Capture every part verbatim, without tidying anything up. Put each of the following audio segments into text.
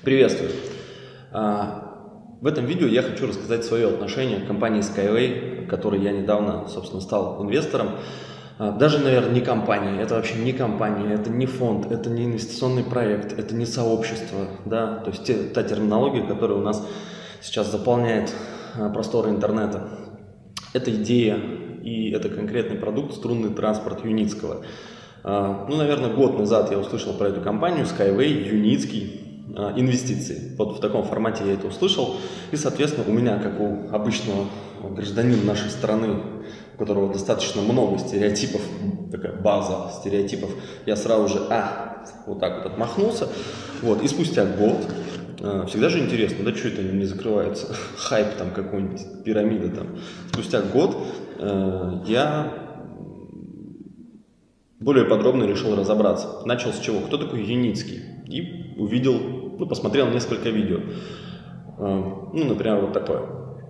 Приветствую! В этом видео я хочу рассказать свое отношение к компании Skyway, которой я недавно, собственно, стал инвестором. Даже, наверное, не компания, это вообще не компания, это не фонд, это не инвестиционный проект, это не сообщество, да, то есть те, та терминология, которая у нас сейчас заполняет просторы интернета. Это идея и это конкретный продукт струнный транспорт Юницкого. Ну, наверное, год назад я услышал про эту компанию Skyway, Юницкий. Инвестиции. Вот в таком формате я это услышал. И, соответственно, у меня, как у обычного гражданина нашей страны, у которого достаточно много стереотипов, такая база стереотипов, я сразу же, а, вот так вот отмахнулся. Вот. И спустя год, всегда же интересно, да, что это не закрывается, хайп там какой-нибудь, пирамида там. Спустя год я более подробно решил разобраться. Начал с чего? Кто такой Юницкий? И увидел, ну, посмотрел несколько видео. Ну, например, вот такое.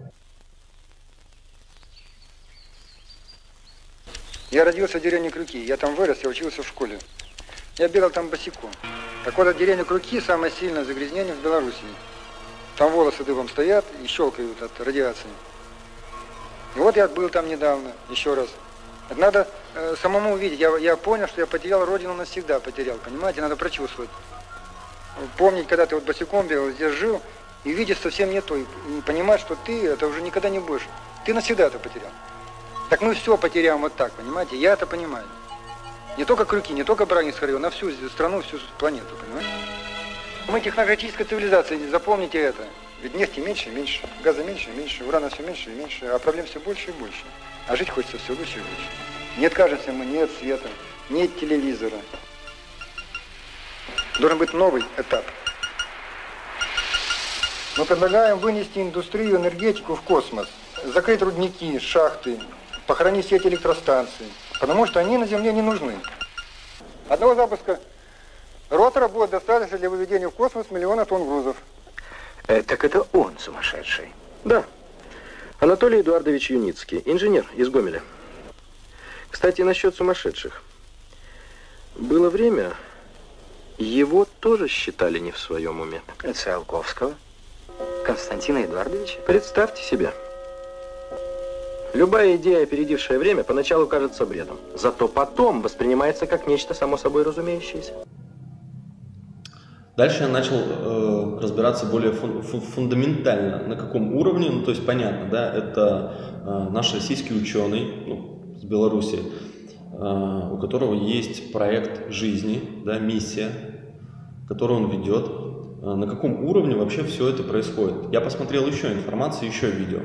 Я родился в деревне Крюки. Я там вырос, я учился в школе. Я бегал там босиком. Так вот, от деревни Крюки самое сильное загрязнение в Беларуси. Там волосы дыбом стоят и щелкают от радиации. И вот я был там недавно, еще раз. Это надо э, самому увидеть. Я, я понял, что я потерял родину навсегда, потерял, понимаете? Надо прочувствовать. Помнить, когда ты вот босиком бегал, здесь жил, и видишь совсем не то, и, и понимать, что ты это уже никогда не будешь. Ты навсегда это потерял. Так мы все потеряем вот так, понимаете? Я это понимаю. Не только Крюки, не только Брагинский район, на всю страну, всю планету, понимаете? Мы технологическая цивилизация, запомните это. Ведь нефти меньше и меньше, газа меньше и меньше, урана все меньше и меньше, а проблем все больше и больше. А жить хочется все лучше и лучше. Не откажемся мы ни от света, ни от телевизора. Должен быть новый этап. Мы предлагаем вынести индустрию, энергетику в космос, закрыть рудники, шахты, похоронить сеть электростанций, потому что они на Земле не нужны. Одного запуска ротора будет достаточно для выведения в космос миллиона тонн грузов. Э, так это он сумасшедший? Да. Анатолий Эдуардович Юницкий, инженер из Гомеля. Кстати, насчет сумасшедших. Было время, его тоже считали не в своем уме. Циолковского? Константина Эдуардовича? Представьте себе. Любая идея, опередившая время, поначалу кажется бредом. Зато потом воспринимается как нечто само собой разумеющееся. Дальше я начал э, разбираться более фун фун фундаментально, на каком уровне, ну то есть понятно, да, это э, наш российский ученый, ну, с Беларуси, э, у которого есть проект жизни, да, миссия, которую он ведет, э, на каком уровне вообще все это происходит. Я посмотрел еще информацию, еще видео.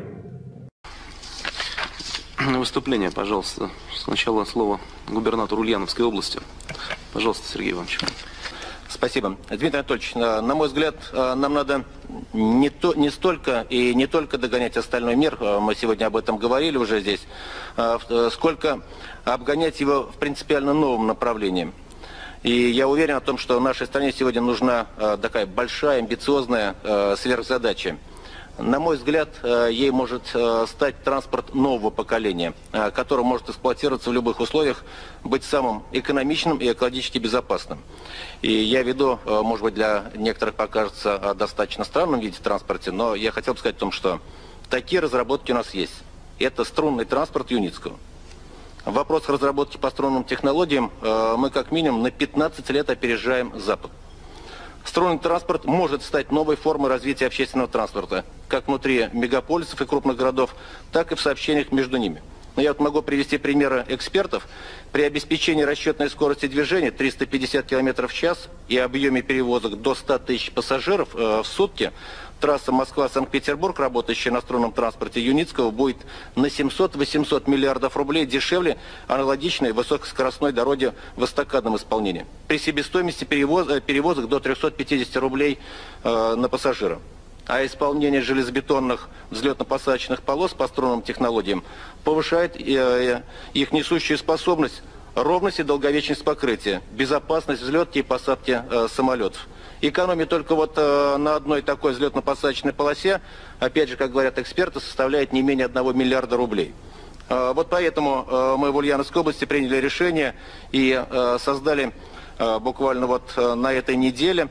На выступление, пожалуйста. Сначала слово губернатору Ульяновской области. Пожалуйста, Сергей Иванович. Спасибо. Дмитрий Анатольевич, на мой взгляд, нам надо не, то, не столько и не только догонять остальной мир, мы сегодня об этом говорили уже здесь, сколько обгонять его в принципиально новом направлении. И я уверен о том, что нашей стране сегодня нужна такая большая, амбициозная сверхзадача. На мой взгляд, ей может стать транспорт нового поколения, который может эксплуатироваться в любых условиях, быть самым экономичным и экологически безопасным. И я веду, может быть, для некоторых покажется достаточно странным виде транспорте, но я хотел бы сказать о том, что такие разработки у нас есть. Это струнный транспорт Юницкого. В вопросах разработки по струнным технологиям мы как минимум на пятнадцать лет опережаем Запад. Струнный транспорт может стать новой формой развития общественного транспорта, как внутри мегаполисов и крупных городов, так и в сообщениях между ними. Но я вот могу привести примеры экспертов. При обеспечении расчетной скорости движения триста пятьдесят километров в час и объеме перевозок до ста тысяч пассажиров э, в сутки, трасса Москва-Санкт-Петербург, работающая на струнном транспорте Юницкого, будет на семьсот-восемьсот миллиардов рублей дешевле аналогичной высокоскоростной дороги в эстакадном исполнении. При себестоимости перевоз, перевозок до трёхсот пятидесяти рублей э, на пассажира. А исполнение железобетонных взлетно-посадочных полос по струнным технологиям повышает э, э, их несущую способность, ровность и долговечность покрытия, безопасность взлетки и посадки э, самолетов. Экономия только вот э, на одной такой взлетно-посадочной полосе, опять же, как говорят эксперты, составляет не менее одного миллиарда рублей. Э, вот поэтому э, мы в Ульяновской области приняли решение и э, создали э, буквально вот э, на этой неделе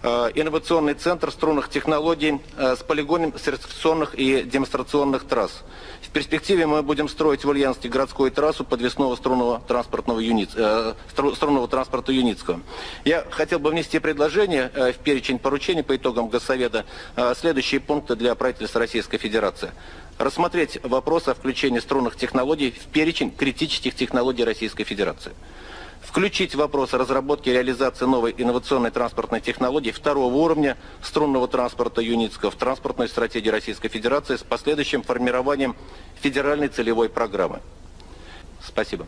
инновационный центр струнных технологий с полигоном сертификационных и демонстрационных трасс. В перспективе мы будем строить в Ульяновске городскую трассу подвесного струнного транспортного юниц, э, струнного транспорта Юницкого. Я хотел бы внести предложение э, в перечень поручений по итогам Госсовета э, следующие пункты для правительства Российской Федерации. Рассмотреть вопрос о включении струнных технологий в перечень критических технологий Российской Федерации. Включить вопрос о разработке и реализации новой инновационной транспортной технологии второго уровня струнного транспорта Юницкого в транспортной стратегии Российской Федерации с последующим формированием федеральной целевой программы. Спасибо.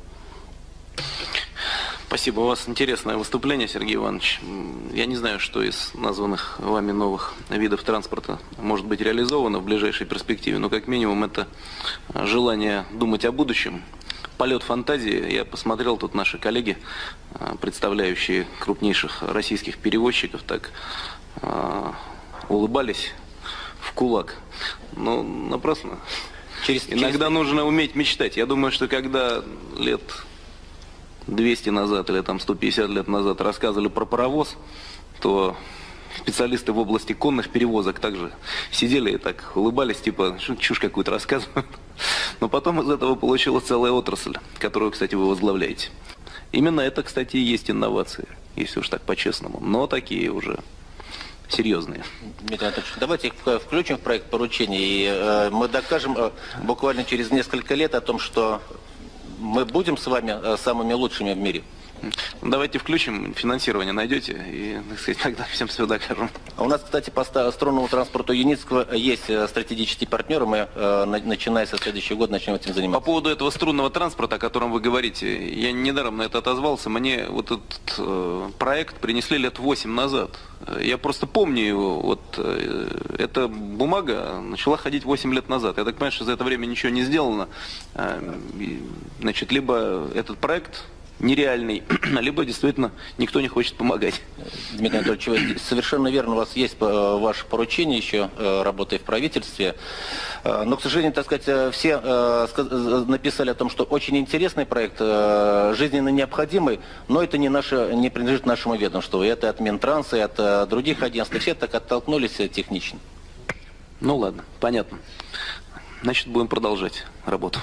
Спасибо. У вас интересное выступление, Сергей Иванович. Я не знаю, что из названных вами новых видов транспорта может быть реализовано в ближайшей перспективе, но как минимум это желание думать о будущем. Полет фантазии. Я посмотрел, тут наши коллеги, представляющие крупнейших российских перевозчиков, так э, улыбались в кулак. Но напрасно. Через, Иногда через... нужно уметь мечтать. Я думаю, что когда лет двести назад или там сто пятьдесят лет назад рассказывали про паровоз, то специалисты в области конных перевозок также сидели и так улыбались, типа, чушь какую-то рассказывают. Но потом из этого получилась целая отрасль, которую, кстати, вы возглавляете. Именно это, кстати, и есть инновации, если уж так по-честному, но такие уже серьезные. Дмитрий Анатольевич, давайте их включим в проект поручений, и э, мы докажем э, буквально через несколько лет о том, что мы будем с вами э, самыми лучшими в мире. Давайте включим, финансирование найдете, и, так сказать, тогда всем все докажем. У нас, кстати, по струнному транспорту Юницкого есть стратегические партнеры. Мы, начиная со следующего года, начнем этим заниматься. По поводу этого струнного транспорта, о котором вы говорите, я недаром на это отозвался. Мне вот этот э, проект принесли лет восемь назад. Я просто помню его. Вот э, эта бумага начала ходить восемь лет назад. Я так понимаю, что за это время ничего не сделано. Э, значит, либо этот проект нереальный, либо действительно никто не хочет помогать. Дмитрий Анатольевич, совершенно верно, у вас есть ваше поручение еще, работая в правительстве. Но, к сожалению, так сказать, все написали о том, что очень интересный проект, жизненно необходимый, но это не, наше, не принадлежит нашему ведомству. Это от Минтранса, и от других агентств. Все так оттолкнулись технично. Ну ладно, понятно. Значит, будем продолжать работу.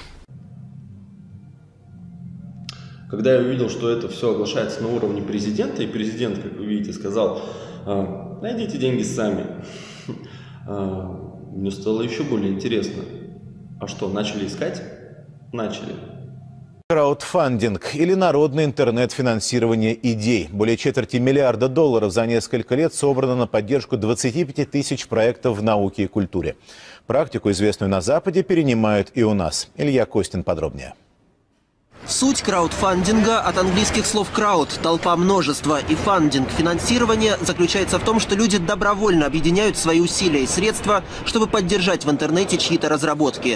Когда я увидел, что это все оглашается на уровне президента, и президент, как вы видите, сказал, найдите деньги сами, мне стало еще более интересно. А что, начали искать? Начали. Краудфандинг или народное интернет-финансирование идей. Более четверти миллиарда долларов за несколько лет собрано на поддержку двадцати пяти тысяч проектов в науке и культуре. Практику, известную на Западе, перенимают и у нас. Илья Костин подробнее. Суть краудфандинга от английских слов «крауд» – толпа, множество, и фандинг – финансирование заключается в том, что люди добровольно объединяют свои усилия и средства, чтобы поддержать в интернете чьи-то разработки.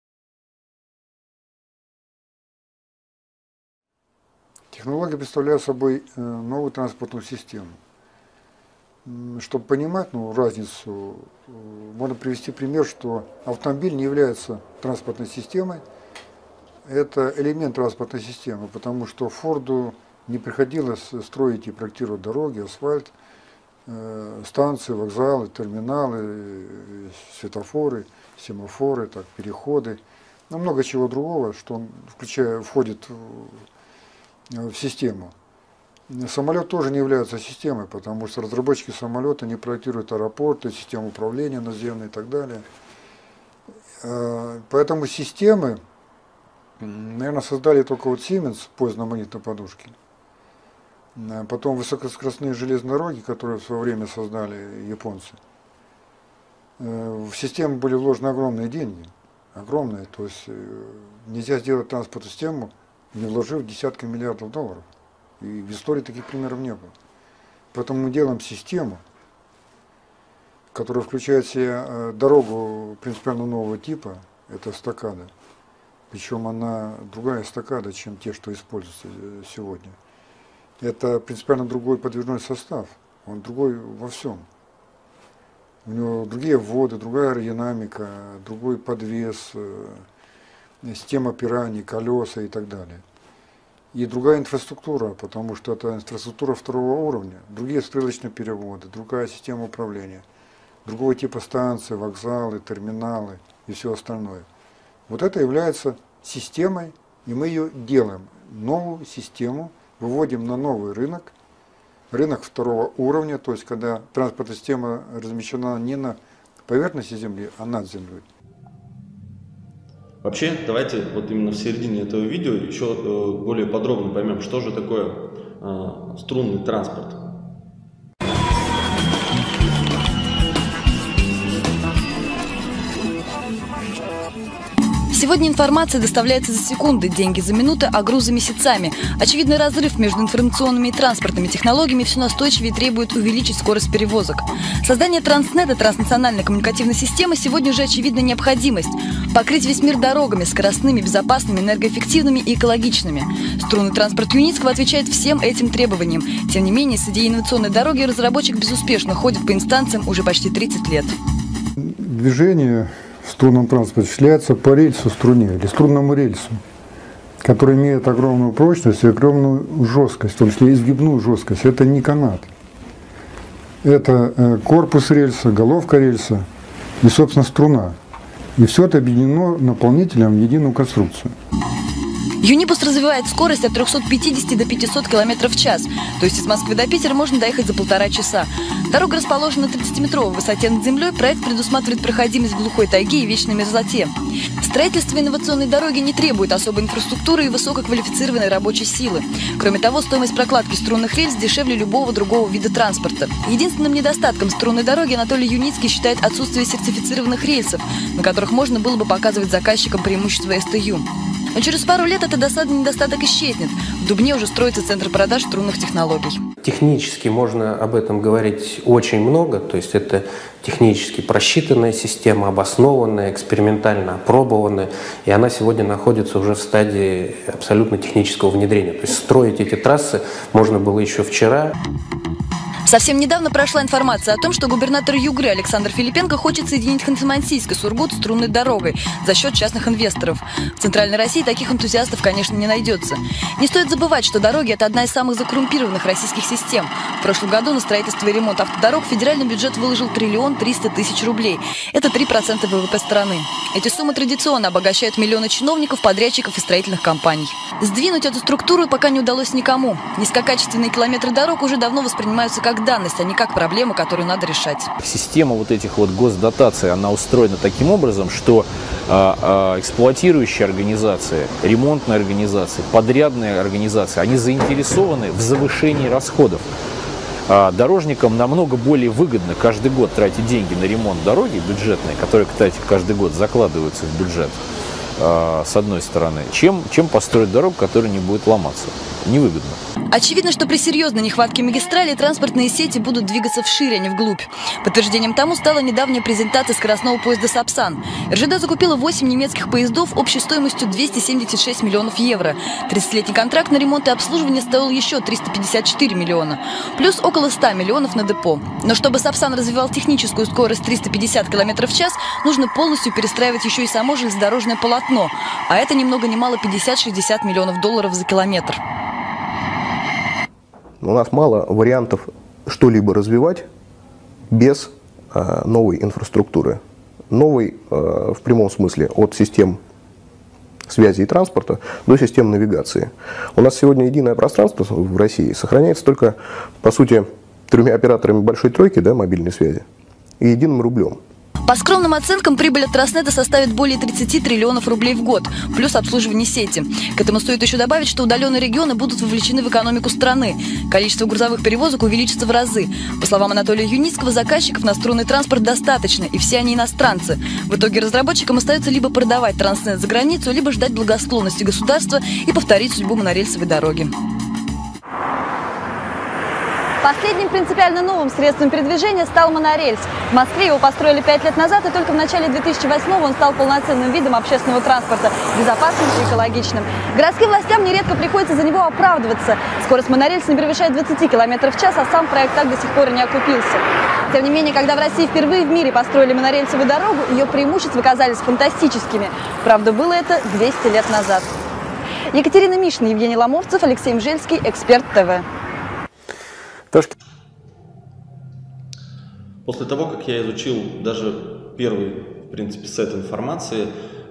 Технология представляет собой новую транспортную систему. Чтобы понимать ну, разницу, можно привести пример, что автомобиль не является транспортной системой. Это элемент транспортной системы, потому что Форду не приходилось строить и проектировать дороги, асфальт, э, станции, вокзалы, терминалы, светофоры, семафоры, так, переходы, ну, много чего другого, что он включая, входит в, в систему. Самолет тоже не является системой, потому что разработчики самолета не проектируют аэропорты, систему управления наземной и так далее. Э, поэтому системы, наверное, создали только вот Siemens, поезд на магнитной подушке. Потом высокоскоростные железные дороги, которые в свое время создали японцы. В систему были вложены огромные деньги. Огромные. То есть нельзя сделать транспортную систему, не вложив десятки миллиардов долларов. И в истории таких примеров не было. Поэтому мы делаем систему, которая включает в себя дорогу принципиально нового типа, это эстакада. Причем она другая эстакада, чем те, что используются сегодня. Это принципиально другой подвижной состав, он другой во всем. У него другие вводы, другая аэродинамика, другой подвес, система пираний, колеса и так далее. и другая инфраструктура, потому что это инфраструктура второго уровня, другие стрелочные переводы, другая система управления, другого типа станции, вокзалы, терминалы и все остальное. Вот это является системой, и мы ее делаем. Новую систему выводим на новый рынок, рынок второго уровня, то есть когда транспортная система размещена не на поверхности Земли, а над Землей. Вообще, давайте вот именно в середине этого видео еще более подробно поймем, что же такое э, струнный транспорт. Сегодня информация доставляется за секунды, деньги за минуты, а грузы месяцами. Очевидный разрыв между информационными и транспортными технологиями все настойчивее требует увеличить скорость перевозок. Создание Транснета, транснациональной коммуникативной системы, сегодня уже очевидна необходимость. Покрыть весь мир дорогами, скоростными, безопасными, энергоэффективными и экологичными. Струнный транспорт Юницкого отвечает всем этим требованиям. Тем не менее, с идеей инновационной дороги разработчик безуспешно ходит по инстанциям уже почти тридцать лет. Движение в струнном транспорте осуществляется по рельсу струне или струнному рельсу, который имеет огромную прочность и огромную жесткость, в том числе изгибную жесткость. Это не канат. Это корпус рельса, головка рельса и, собственно, струна. И все это объединено наполнителем в единую конструкцию. Юнибус развивает скорость от трёхсот пятидесяти до пятисот километров в час. То есть из Москвы до Питера можно доехать за полтора часа. Дорога расположена на тридцатиметровой высоте над землей. Проект предусматривает проходимость в глухой тайге и вечной мерзлоте. Строительство инновационной дороги не требует особой инфраструктуры и высококвалифицированной рабочей силы. Кроме того, стоимость прокладки струнных рельс дешевле любого другого вида транспорта. Единственным недостатком струнной дороги Анатолий Юницкий считает отсутствие сертифицированных рельсов, на которых можно было бы показывать заказчикам преимущества эс тэ ю. Но через пару лет этот досадный недостаток исчезнет. В Дубне уже строится центр продаж струнных технологий. Технически можно об этом говорить очень много. То есть это технически просчитанная система, обоснованная, экспериментально опробованная. И она сегодня находится уже в стадии абсолютно технического внедрения. То есть строить эти трассы можно было еще вчера. Совсем недавно прошла информация о том, что губернатор Югры Александр Филипенко хочет соединить Ханты-Мансийск и Сургут струнной дорогой за счет частных инвесторов. В Центральной России таких энтузиастов, конечно, не найдется. Не стоит забывать, что дороги – это одна из самых закоррумпированных российских систем. В прошлом году на строительство и ремонт автодорог федеральный бюджет выложил триллион триста тысяч рублей. Это три процента вэ вэ пэ страны. Эти суммы традиционно обогащают миллионы чиновников, подрядчиков и строительных компаний. Сдвинуть эту структуру пока не удалось никому. Низкокачественные километры дорог уже давно воспринимаются как данность, а не как проблему, которую надо решать. Система вот этих вот госдотаций, она устроена таким образом, что э, э, эксплуатирующие организации, ремонтные организации, подрядные организации, они заинтересованы в завышении расходов. А дорожникам намного более выгодно каждый год тратить деньги на ремонт дороги бюджетные, которые, кстати, каждый год закладываются в бюджет, э, с одной стороны, чем, чем построить дорогу, которая не будет ломаться. Невыгодно. Очевидно, что при серьезной нехватке магистрали транспортные сети будут двигаться вширь, а не вглубь. Подтверждением тому стала недавняя презентация скоростного поезда «Сапсан». эр жэ дэ закупила восемь немецких поездов общей стоимостью двести семьдесят шесть миллионов евро. тридцатилетний контракт на ремонт и обслуживание стоил еще триста пятьдесят четыре миллиона. Плюс около ста миллионов на депо. Но чтобы «Сапсан» развивал техническую скорость триста пятьдесят километров в час, нужно полностью перестраивать еще и само железнодорожное полотно. А это ни много ни мало пятьдесят-шестьдесят миллионов долларов за километр. У нас мало вариантов что-либо развивать без э, новой инфраструктуры. Новой э, в прямом смысле от систем связи и транспорта до систем навигации. У нас сегодня единое пространство в России сохраняется только, по сути, тремя операторами большой тройки, да, мобильной связи и единым рублем. По скромным оценкам, прибыль от Транснета составит более тридцати триллионов рублей в год, плюс обслуживание сети. К этому стоит еще добавить, что удаленные регионы будут вовлечены в экономику страны. Количество грузовых перевозок увеличится в разы. По словам Анатолия Юницкого, заказчиков на струнный транспорт достаточно, и все они иностранцы. В итоге разработчикам остается либо продавать Транснет за границу, либо ждать благосклонности государства и повторить судьбу монорельсовой дороги. Последним принципиально новым средством передвижения стал монорельс. В Москве его построили пять лет назад, и только в начале две тысячи восьмого он стал полноценным видом общественного транспорта, безопасным и экологичным. Городским властям нередко приходится за него оправдываться. Скорость монорельса не превышает двадцати километров в час, а сам проект так до сих пор и не окупился. Тем не менее, когда в России впервые в мире построили монорельсовую дорогу, ее преимущества казались фантастическими. Правда, было это двести лет назад. Екатерина Мишина, Евгений Ломовцев, Алексей Мжельский, Эксперт ТВ. После того, как я изучил даже первый, в принципе, сет информации,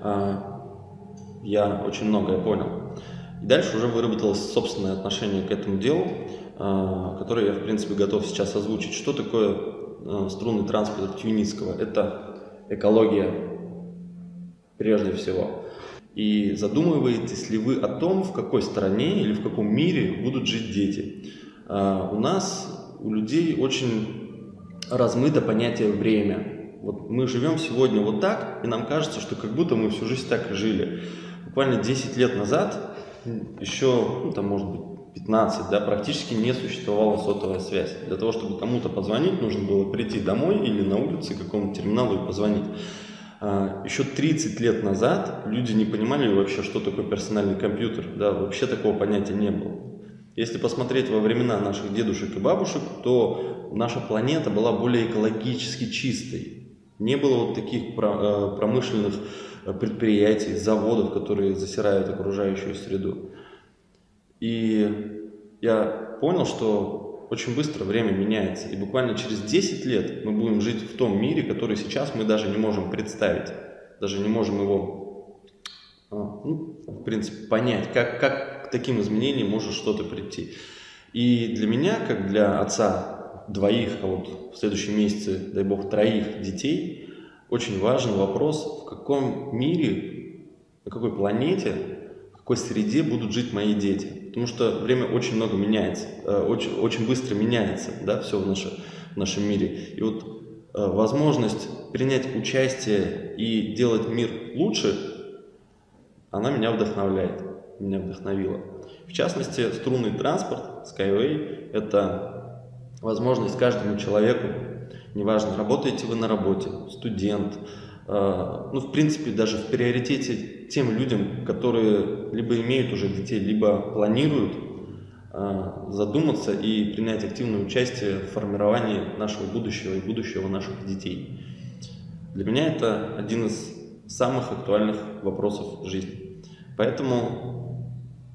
я очень многое понял. И дальше уже выработалось собственное отношение к этому делу, которое я, в принципе, готов сейчас озвучить. Что такое струнный транспорт Юницкого? Это экология, прежде всего. И задумываетесь ли вы о том, в какой стране или в каком мире будут жить дети? У нас, у людей, очень размыто понятие «время». Вот мы живем сегодня вот так, и нам кажется, что как будто мы всю жизнь так и жили. Буквально десять лет назад, еще, ну, там, может быть, пятнадцать, да, практически не существовала сотовая связь. Для того, чтобы кому-то позвонить, нужно было прийти домой или на улице к какому-то терминалу и позвонить. Еще тридцать лет назад люди не понимали вообще, что такое персональный компьютер. Да, вообще такого понятия не было. Если посмотреть во времена наших дедушек и бабушек, то наша планета была более экологически чистой. Не было вот таких промышленных предприятий, заводов, которые засирают окружающую среду. И я понял, что очень быстро время меняется. И буквально через десять лет мы будем жить в том мире, который сейчас мы даже не можем представить. Даже не можем его, ну, в принципе, понять, как, как к таким изменениям может что-то прийти. И для меня, как для отца двоих, а вот в следующем месяце, дай бог, троих детей, очень важен вопрос, в каком мире, на какой планете, в какой среде будут жить мои дети. Потому что время очень много меняется, очень, очень быстро меняется, да, все в, наше, в нашем мире. И вот возможность принять участие и делать мир лучше, она меня вдохновляет, меня вдохновила. В частности, струнный транспорт, Skyway, это возможность каждому человеку, неважно, работаете вы на работе, студент, ну, в принципе, даже в приоритете тем людям, которые либо имеют уже детей, либо планируют задуматься и принять активное участие в формировании нашего будущего и будущего наших детей. Для меня это один из самых актуальных вопросов жизни. Поэтому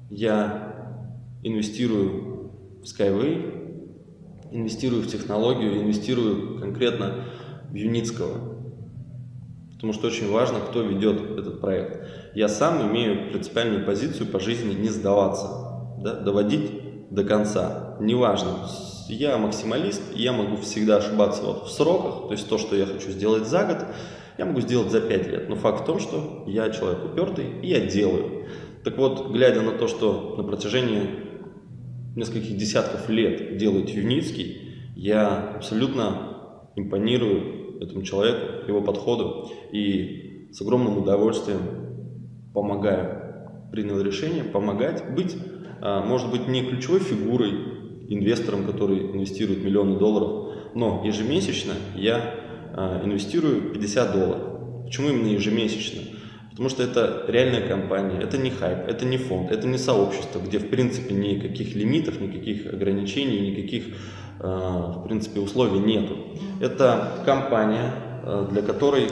я инвестирую в Skyway, инвестирую в технологию, инвестирую конкретно в Юницкого. Потому что очень важно, кто ведет этот проект. Я сам имею принципиальную позицию по жизни не сдаваться, да, доводить до конца. Неважно, я максималист, я могу всегда ошибаться вот в сроках, то есть то, что я хочу сделать за год, я могу сделать за пять лет. Но факт в том, что я человек упертый, и я делаю. Так вот, глядя на то, что на протяжении нескольких десятков лет делает Юницкий, я абсолютно импонирую этому человеку, его подходу, и с огромным удовольствием помогаю. Принял решение помогать, быть, может быть, не ключевой фигурой, инвестором, который инвестирует миллионы долларов, но ежемесячно я инвестирую пятьдесят долларов. Почему именно ежемесячно? Потому что это реальная компания, это не хайп, это не фонд, это не сообщество, где, в принципе, никаких лимитов, никаких ограничений, никаких, в принципе, условий нету. Это компания, для которой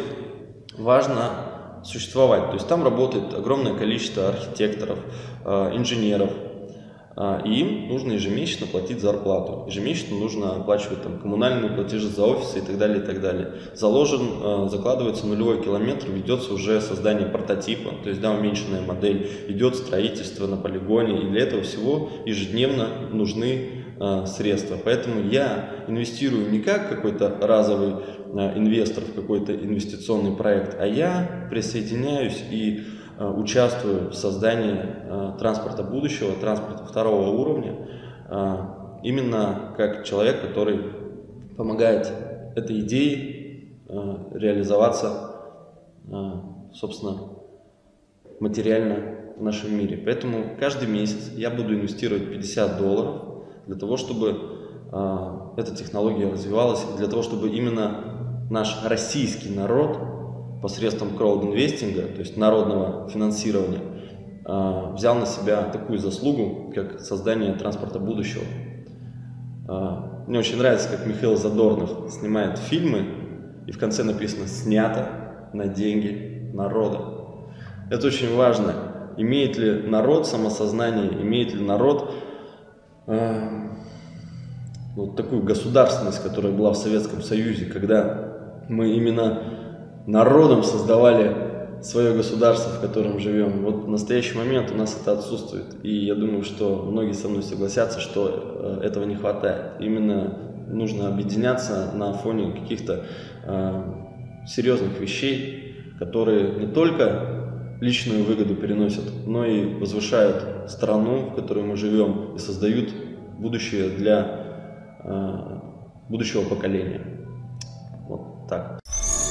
важно существовать. То есть там работает огромное количество архитекторов, инженеров, и им нужно ежемесячно платить зарплату. Ежемесячно нужно оплачивать там коммунальные платежи за офисы и так далее, и так далее. Заложен, закладывается нулевой километр, ведется уже создание прототипа, то есть, да, уменьшенная модель, идет строительство на полигоне, и для этого всего ежедневно нужны э, средства. Поэтому я инвестирую не как какой-то разовый э, инвестор в какой-то инвестиционный проект, а я присоединяюсь и участвую в создании э, транспорта будущего, транспорта второго уровня, э, именно как человек, который помогает этой идее э, реализоваться, э, собственно, материально в нашем мире. Поэтому каждый месяц я буду инвестировать пятьдесят долларов для того, чтобы э, эта технология развивалась, и для того, чтобы именно наш российский народ посредством краудинвестинга, то есть народного финансирования, взял на себя такую заслугу, как создание транспорта будущего. Мне очень нравится, как Михаил Задорнов снимает фильмы, и в конце написано «снято на деньги народа». Это очень важно. имеет ли народ самосознание, имеет ли народ э, вот такую государственность, которая была в Советском Союзе, когда мы именно народом создавали свое государство, в котором живем. Вот в настоящий момент у нас это отсутствует. И я думаю, что многие со мной согласятся, что этого не хватает. Именно нужно объединяться на фоне каких-то э, серьезных вещей, которые не только личную выгоду переносят, но и возвышают страну, в которой мы живем, и создают будущее для э, будущего поколения. Вот так.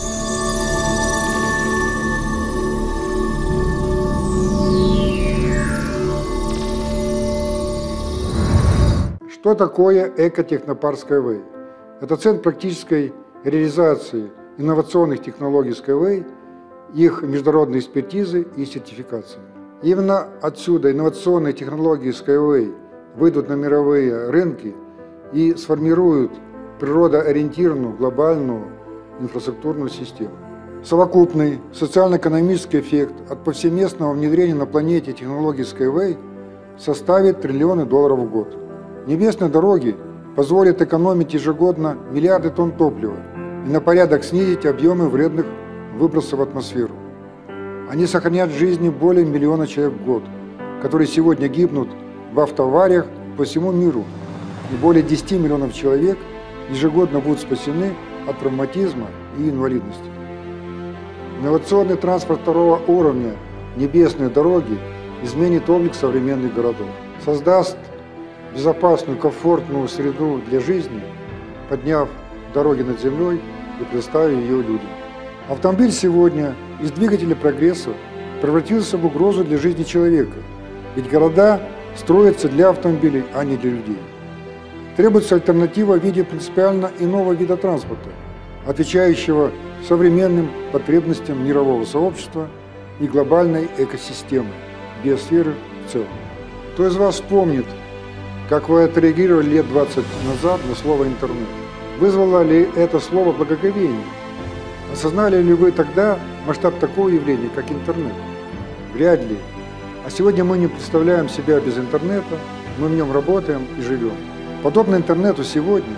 Что такое экотехнопарк Skyway? Это центр практической реализации инновационных технологий Skyway, их международной экспертизы и сертификации. Именно отсюда инновационные технологии Skyway выйдут на мировые рынки и сформируют природоориентированную глобальную инфраструктурную систему. Совокупный социально-экономический эффект от повсеместного внедрения на планете технологий Skyway составит триллионы долларов в год. Небесные дороги позволят экономить ежегодно миллиарды тонн топлива и на порядок снизить объемы вредных выбросов в атмосферу. Они сохранят жизни более миллиона человек в год, которые сегодня гибнут в автоавариях по всему миру, и более десяти миллионов человек ежегодно будут спасены от травматизма и инвалидности. Инновационный транспорт второго уровня «Небесные дороги» изменит облик современных городов, создаст безопасную, комфортную среду для жизни, подняв дороги над землей и предоставив ее людям. Автомобиль сегодня из двигателя прогресса превратился в угрозу для жизни человека, ведь города строятся для автомобилей, а не для людей. Требуется альтернатива в виде принципиально иного вида транспорта, отвечающего современным потребностям мирового сообщества и глобальной экосистемы, биосферы в целом. Кто из вас помнит, как вы отреагировали лет двадцать назад на слово «интернет»? Вызвало ли это слово благоговение? Осознали ли вы тогда масштаб такого явления, как интернет? Вряд ли. А сегодня мы не представляем себя без интернета, мы в нем работаем и живем. Подобно интернету сегодня,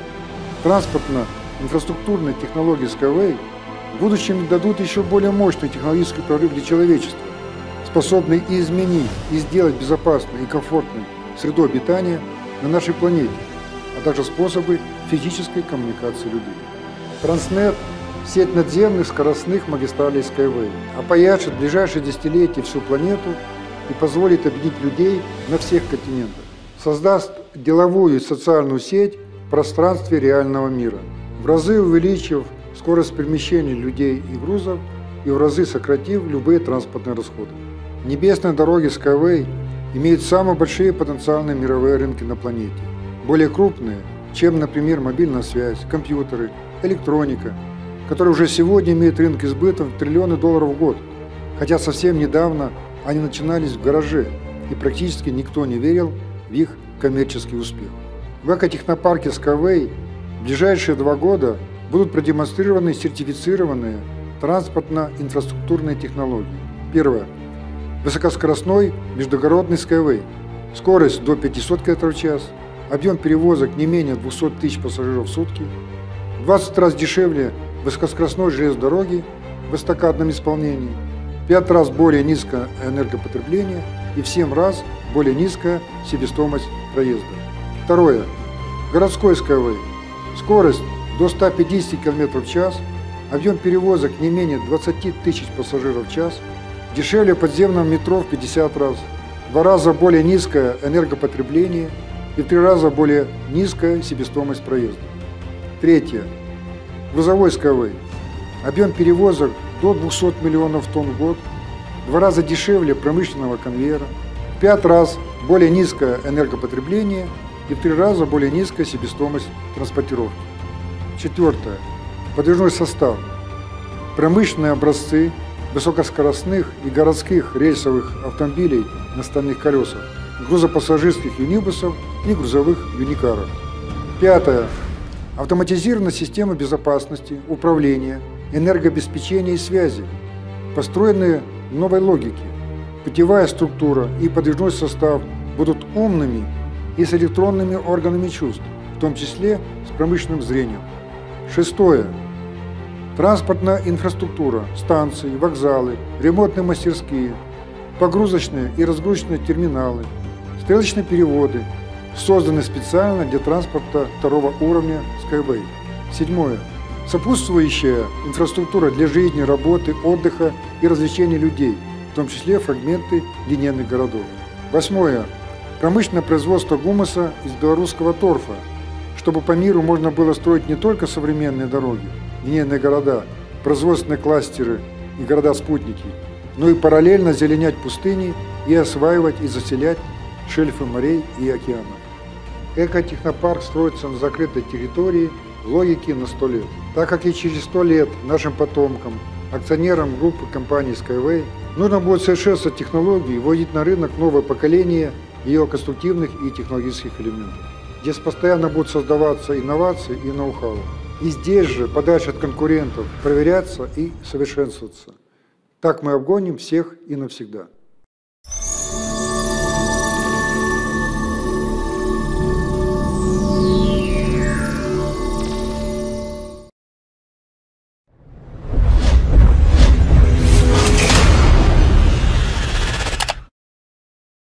транспортно-инфраструктурные технологии Skyway в будущем дадут еще более мощный технологический прорыв для человечества, способный и изменить, и сделать безопасной и комфортной среду обитания на нашей планете, а также способы физической коммуникации людей. Транснет – сеть надземных скоростных магистралей Skyway, опояшет в ближайшие десятилетия всю планету и позволит объединить людей на всех континентах. Создаст деловую и социальную сеть в пространстве реального мира, в разы увеличив скорость перемещения людей и грузов и в разы сократив любые транспортные расходы. Небесные дороги Skyway имеют самые большие потенциальные мировые рынки на планете, более крупные, чем, например, мобильная связь, компьютеры, электроника, которые уже сегодня имеют рынок сбыта в триллионы долларов в год, хотя совсем недавно они начинались в гараже, и практически никто не верил в их коммерческий успех. В экотехнопарке Skyway в ближайшие два года будут продемонстрированы сертифицированные транспортно-инфраструктурные технологии. Первое. Высокоскоростной междугородный Skyway. Скорость до пятисот километров в час, объем перевозок не менее двухсот тысяч пассажиров в сутки, в двадцать раз дешевле высокоскоростной железной дороги в эстакадном исполнении, в пять раз более низкое энергопотребление и в семь раз более низкая себестоимость проезда. Второе. Городской Skyway. Скорость до ста пятидесяти километров в час, объем перевозок не менее двадцати тысяч пассажиров в час, дешевле подземного метро в пятьдесят раз, в два раза более низкое энергопотребление и в три раза более низкая себестоимость проезда. Третье. Грузовой Skyway. Объем перевозок до двухсот миллионов тонн в год, в два раза дешевле промышленного конвейера, в пять раз более низкое энергопотребление и в три раза более низкая себестоимость транспортировки. Четвертое. Подвижной состав. Промышленные образцы высокоскоростных и городских рельсовых автомобилей на стальных колесах, грузопассажирских юнибусов и грузовых юникаров. Пятое. Автоматизированная система безопасности, управления, энергообеспечения и связи, построенные в новой логике, путевая структура и подвижной состав будут умными и с электронными органами чувств, в том числе с промышленным зрением. Шестое. Транспортная инфраструктура, станции, вокзалы, ремонтные мастерские, погрузочные и разгрузочные терминалы, стрелочные переводы созданы специально для транспорта второго уровня Skyway. Седьмое. Сопутствующая инфраструктура для жизни, работы, отдыха и развлечений людей, в том числе фрагменты линейных городов. Восьмое. Промышленное производство гумуса из белорусского торфа, чтобы по миру можно было строить не только современные дороги, линейные города, производственные кластеры и города-спутники, но и параллельно зеленять пустыни и осваивать и заселять шельфы морей и океанов. Экотехнопарк строится на закрытой территории в логике на сто лет. Так как и через сто лет нашим потомкам, акционерам группы компании Skyway, нужно будет совершенствовать технологии и вводить на рынок новое поколение ее конструктивных и технологических элементов. Здесь постоянно будут создаваться инновации и ноу-хау. И здесь же, подальше от конкурентов, проверяться и совершенствоваться. Так мы обгоним всех и навсегда.